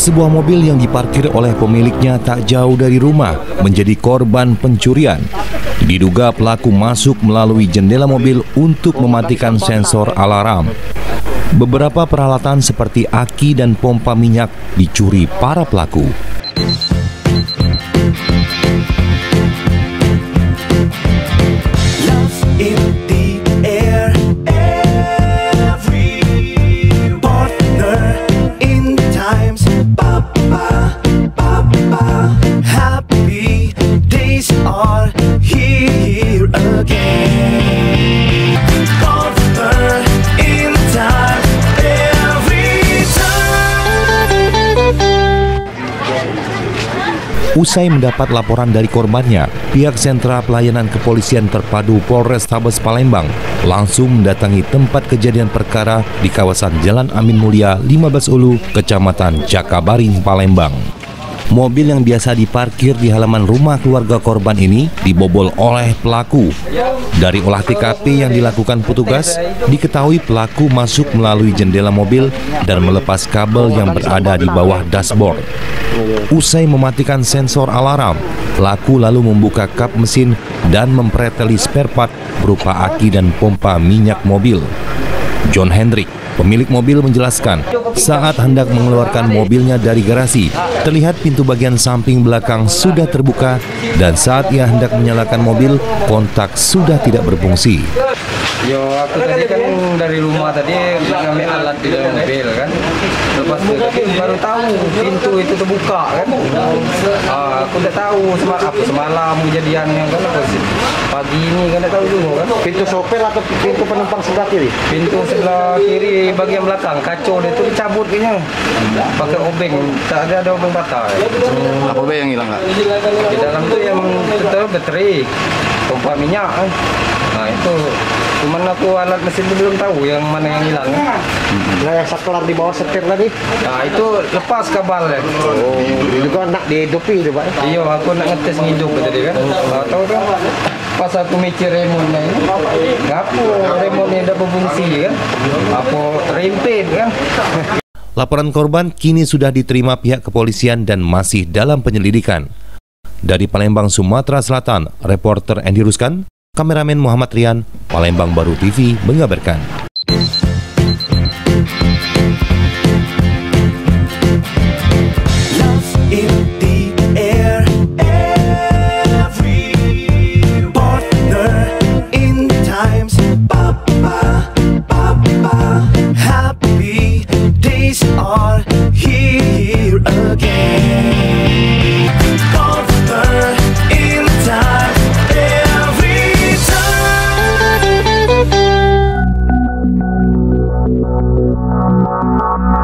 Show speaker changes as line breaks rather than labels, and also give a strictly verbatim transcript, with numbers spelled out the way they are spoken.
Sebuah mobil yang diparkir oleh pemiliknya tak jauh dari rumah menjadi korban pencurian. Diduga pelaku masuk melalui jendela mobil untuk mematikan sensor alarm. Beberapa peralatan seperti aki dan pompa minyak dicuri para pelaku. Usai mendapat laporan dari korbannya, pihak Sentra Pelayanan Kepolisian Terpadu Polrestabes Palembang langsung mendatangi tempat kejadian perkara di kawasan Jalan Amin Mulia lima belas Ulu, Kecamatan Jakabaring, Palembang. Mobil yang biasa diparkir di halaman rumah keluarga korban ini dibobol oleh pelaku. Dari olah T K P yang dilakukan petugas, diketahui pelaku masuk melalui jendela mobil dan melepas kabel yang berada di bawah dashboard. Usai mematikan sensor alarm, pelaku lalu membuka kap mesin dan mempreteli spare part berupa aki dan pompa minyak mobil. John Hendrik, pemilik mobil, menjelaskan saat hendak mengeluarkan mobilnya dari garasi, terlihat pintu bagian samping belakang sudah terbuka dan saat ia hendak menyalakan mobil, kontak sudah tidak berfungsi.
Yo, aku tadi kan dari rumah tadi ngambil alat di dalam mobil kan. Lepas itu baru tahu pintu itu terbuka kan. Ah, aku udah tahu semalam apa semalam kejadiannya kan apa sih. Pagi ini kan udah tahu dulu kan. Pintu sopir atau pintu penumpang sebelah kiri? Pintu sebelah kiri bagian belakang kaca dia itu dicabut kayaknya. Pakai obeng, tak ada ada obeng patah.
Hmm, apa obeng yang hilang nggak?
Di dalam tuh yang betul baterai, pompa minyak kan. Nah itu. Cuman aku alat mesin itu belum tahu yang mana yang hilang.
Nah yang saklar di bawah setir tadi?
Nah itu lepas kabalnya.
Oh, juga nak dihidupi itu Pak?
Iya, aku nak ngetes ngidup tadi kan. Nah, tahu kan? Pas aku mikir remote ini, ngapu remote ini ada berfungsi kan? Apa terimpit kan?
Laporan korban kini sudah diterima pihak kepolisian dan masih dalam penyelidikan. Dari Palembang, Sumatera Selatan, reporter Andy Ruskan, kameramen Muhammad Rian, Palembang Baru T V mengabarkan.
We'll be right back.